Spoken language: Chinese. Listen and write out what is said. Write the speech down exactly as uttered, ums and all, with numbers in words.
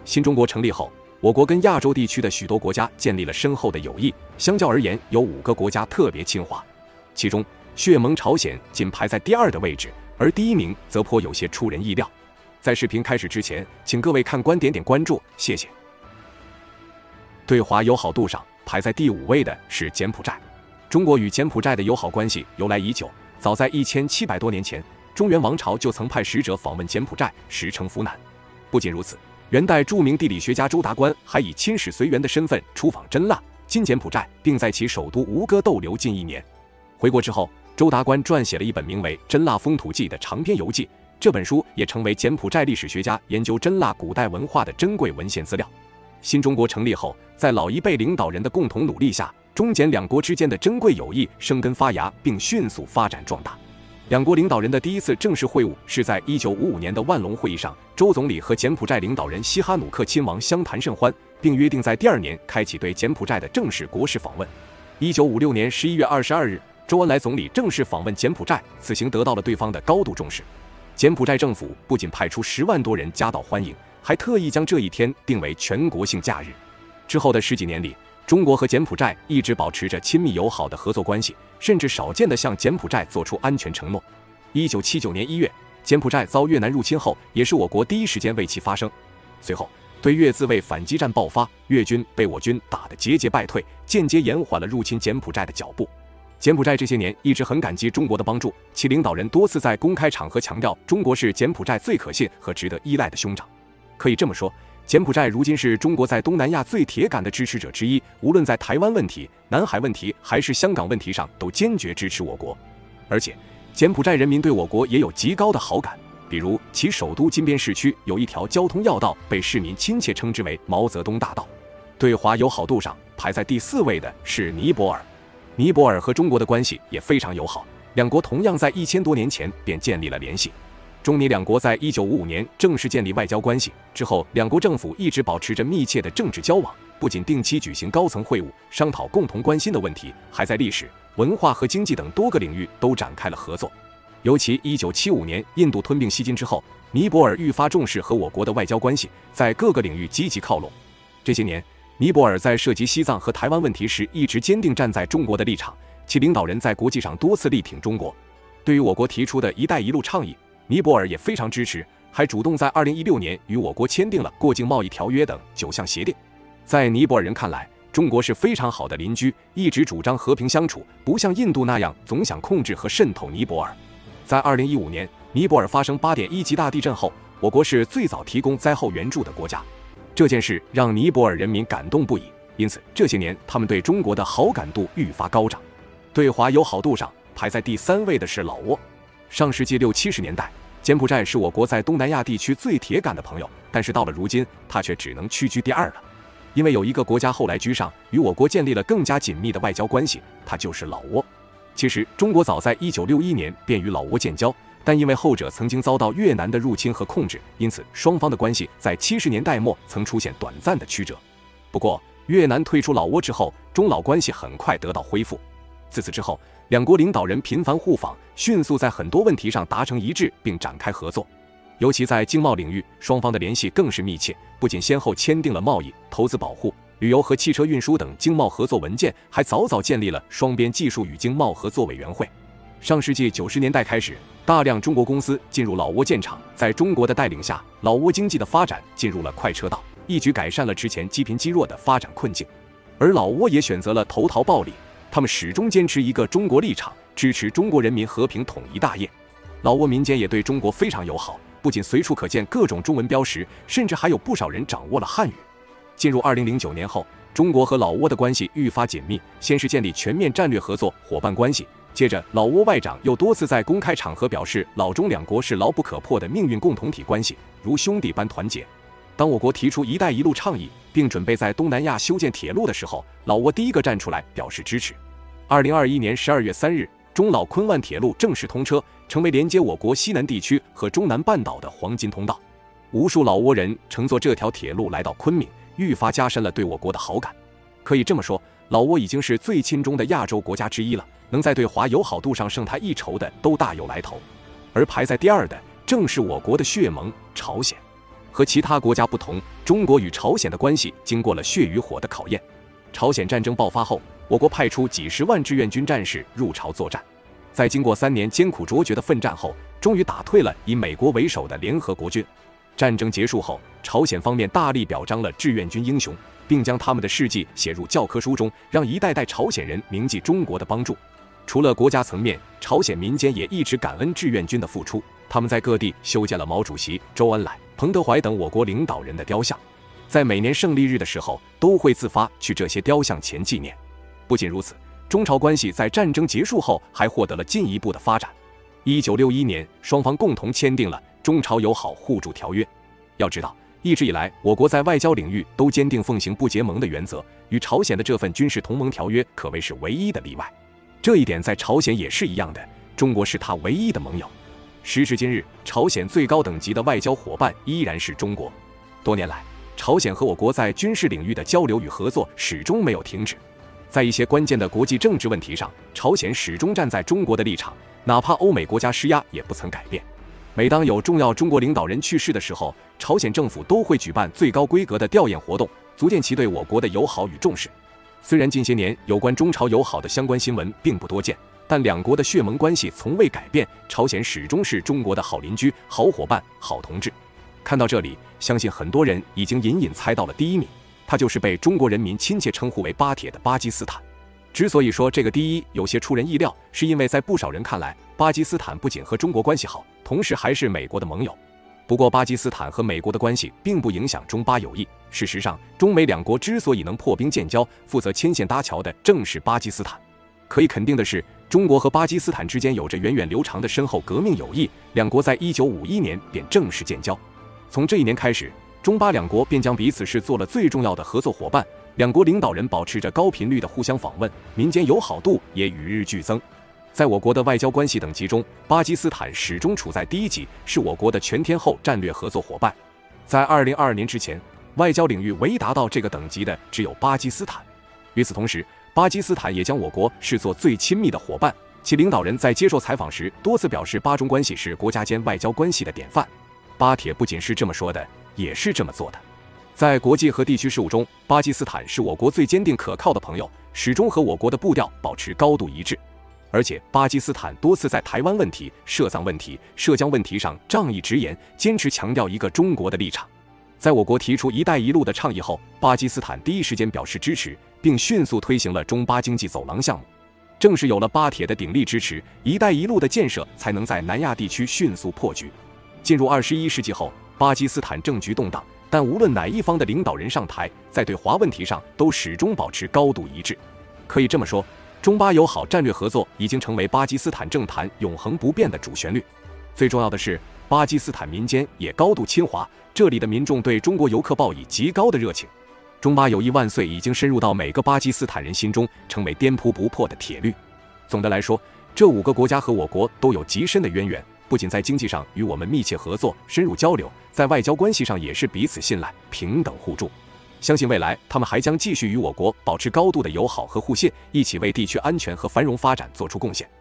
新中国成立后，我国跟亚洲地区的许多国家建立了深厚的友谊。相较而言，有五个国家特别亲华，其中血盟朝鲜仅排在第二的位置，而第一名则颇有些出人意料。在视频开始之前，请各位看官点点关注，谢谢。对华友好度上排在第五位的是柬埔寨。中国与柬埔寨的友好关系由来已久，早在一千七百多年前，中原王朝就曾派使者访问柬埔寨，时称扶南。不仅如此，元代著名地理学家周达观还以亲使随员的身份出访真腊今柬埔寨，并在其首都吴哥逗留近一年。回国之后，周达观撰写了一本名为《真腊风土记》的长篇游记，这本书也成为柬埔寨历史学家研究真腊古代文化的珍贵文献资料。新中国成立后，在老一辈领导人的共同努力下，中柬两国之间的珍贵友谊生根发芽，并迅速发展壮大。两国领导人的第一次正式会晤是在一九五五年的万隆会议上，周总理和柬埔寨领导人西哈努克亲王相谈甚欢，并约定在第二年开启对柬埔寨的正式国事访问。一九五六年十一月二十二日，周恩来总理正式访问柬埔寨，此行得到了对方的高度重视。柬埔寨政府不仅派出十万多人夹道欢迎，还特意将这一天定为全国性假日。之后的十几年里，中国和柬埔寨一直保持着亲密友好的合作关系，甚至少见地向柬埔寨做出安全承诺。一九七九年一月，柬埔寨遭越南入侵后，也是我国第一时间为其发声。随后，对越自卫反击战爆发，越军被我军打得节节败退，间接延缓了入侵柬埔寨的脚步。柬埔寨这些年一直很感激中国的帮助，其领导人多次在公开场合强调，中国是柬埔寨最可信和值得依赖的兄长。可以这么说，柬埔寨如今是中国在东南亚最铁杆的支持者之一，无论在台湾问题、南海问题还是香港问题上，都坚决支持我国。而且，柬埔寨人民对我国也有极高的好感，比如其首都金边市区有一条交通要道，被市民亲切称之为毛泽东大道。对华友好度上排在第四位的是尼泊尔。尼泊尔和中国的关系也非常友好，两国同样在一千多年前便建立了联系。中尼两国在一九五五年正式建立外交关系之后，两国政府一直保持着密切的政治交往，不仅定期举行高层会晤，商讨共同关心的问题，还在历史、文化和经济等多个领域都展开了合作。尤其一九七五年印度吞并西金之后，尼泊尔愈发重视和我国的外交关系，在各个领域积极靠拢。这些年，尼泊尔在涉及西藏和台湾问题时一直坚定站在中国的立场，其领导人在国际上多次力挺中国。对于我国提出的一带一路倡议，尼泊尔也非常支持，还主动在二零一六年与我国签订了过境贸易条约等九项协定。在尼泊尔人看来，中国是非常好的邻居，一直主张和平相处，不像印度那样总想控制和渗透尼泊尔。在二零一五年，尼泊尔发生 八点一 级大地震后，我国是最早提供灾后援助的国家。这件事让尼泊尔人民感动不已，因此这些年他们对中国的好感度愈发高涨。对华友好度上排在第三位的是老挝。上世纪六七十年代，柬埔寨是我国在东南亚地区最铁杆的朋友，但是到了如今，它却只能屈居第二了。因为有一个国家后来居上，与我国建立了更加紧密的外交关系，它就是老挝。其实，中国早在一九六一年便与老挝建交，但因为后者曾经遭到越南的入侵和控制，因此双方的关系在七十年代末曾出现短暂的曲折。不过，越南退出老挝之后，中老关系很快得到恢复。自此之后，两国领导人频繁互访，迅速在很多问题上达成一致，并展开合作。尤其在经贸领域，双方的联系更是密切，不仅先后签订了贸易、投资保护、旅游和汽车运输等经贸合作文件，还早早建立了双边技术与经贸合作委员会。上世纪九十年代开始，大量中国公司进入老挝建厂，在中国的带领下，老挝经济的发展进入了快车道，一举改善了之前积贫积弱的发展困境。而老挝也选择了投桃报李，他们始终坚持一个中国立场，支持中国人民和平统一大业。老挝民间也对中国非常友好，不仅随处可见各种中文标识，甚至还有不少人掌握了汉语。进入二零零九年后，中国和老挝的关系愈发紧密，先是建立全面战略合作伙伴关系，接着老挝外长又多次在公开场合表示，老中两国是牢不可破的命运共同体关系，如兄弟般团结。当我国提出一带一路倡议，并准备在东南亚修建铁路的时候，老挝第一个站出来表示支持。二零二一年十二月三日，中老昆万铁路正式通车，成为连接我国西南地区和中南半岛的黄金通道。无数老挝人乘坐这条铁路来到昆明，愈发加深了对我国的好感。可以这么说，老挝已经是最亲中的亚洲国家之一了，能在对华友好度上胜它一筹的都大有来头。而排在第二的正是我国的血盟朝鲜。 和其他国家不同，中国与朝鲜的关系经过了血与火的考验。朝鲜战争爆发后，我国派出几十万志愿军战士入朝作战，在经过三年艰苦卓绝的奋战后，终于打退了以美国为首的联合国军。战争结束后，朝鲜方面大力表彰了志愿军英雄，并将他们的事迹写入教科书中，让一代代朝鲜人铭记中国的帮助。除了国家层面，朝鲜民间也一直感恩志愿军的付出，他们在各地修建了毛主席、周恩来、彭德怀等我国领导人的雕像，在每年胜利日的时候，都会自发去这些雕像前纪念。不仅如此，中朝关系在战争结束后还获得了进一步的发展。一九六一年，双方共同签订了中朝友好互助条约。要知道，一直以来，我国在外交领域都坚定奉行不结盟的原则，与朝鲜的这份军事同盟条约可谓是唯一的例外。这一点在朝鲜也是一样的，中国是他唯一的盟友。时至今日，朝鲜最高等级的外交伙伴依然是中国。多年来，朝鲜和我国在军事领域的交流与合作始终没有停止。在一些关键的国际政治问题上，朝鲜始终站在中国的立场，哪怕欧美国家施压也不曾改变。每当有重要中国领导人去世的时候，朝鲜政府都会举办最高规格的吊唁活动，足见其对我国的友好与重视。虽然近些年有关中朝友好的相关新闻并不多见，但两国的血盟关系从未改变，朝鲜始终是中国的好邻居、好伙伴、好同志。看到这里，相信很多人已经隐隐猜到了第一名，它就是被中国人民亲切称呼为巴铁的巴基斯坦。之所以说这个第一有些出人意料，是因为在不少人看来，巴基斯坦不仅和中国关系好，同时还是美国的盟友。不过巴基斯坦和美国的关系并不影响中巴友谊，事实上，中美两国之所以能破冰建交，负责牵线搭桥的正是巴基斯坦。可以肯定的是，中国和巴基斯坦之间有着源远流长的深厚革命友谊，两国在一九五一年便正式建交。从这一年开始，中巴两国便将彼此视作了最重要的合作伙伴，两国领导人保持着高频率的互相访问，民间友好度也与日俱增。在我国的外交关系等级中，巴基斯坦始终处在第一级，是我国的全天候战略合作伙伴。在二零二二年之前，外交领域唯一达到这个等级的只有巴基斯坦。与此同时，巴基斯坦也将我国视作最亲密的伙伴，其领导人在接受采访时多次表示，巴中关系是国家间外交关系的典范。巴铁不仅是这么说的，也是这么做的。在国际和地区事务中，巴基斯坦是我国最坚定可靠的朋友，始终和我国的步调保持高度一致。而且巴基斯坦多次在台湾问题、涉藏问题、涉疆问题上仗义直言，坚持强调一个中国的立场。在我国提出一带一路的倡议后，巴基斯坦第一时间表示支持，并迅速推行了中巴经济走廊项目。正是有了巴铁的鼎力支持，一带一路的建设才能在南亚地区迅速破局。进入二十一世纪后，巴基斯坦政局动荡，但无论哪一方的领导人上台，在对华问题上都始终保持高度一致。可以这么说，中巴友好战略合作已经成为巴基斯坦政坛永恒不变的主旋律。最重要的是，巴基斯坦民间也高度亲华，这里的民众对中国游客报以极高的热情。中巴友谊万岁已经深入到每个巴基斯坦人心中，成为颠扑不破的铁律。总的来说，这五个国家和我国都有极深的渊源，不仅在经济上与我们密切合作、深入交流，在外交关系上也是彼此信赖、平等互助。相信未来他们还将继续与我国保持高度的友好和互信，一起为地区安全和繁荣发展做出贡献。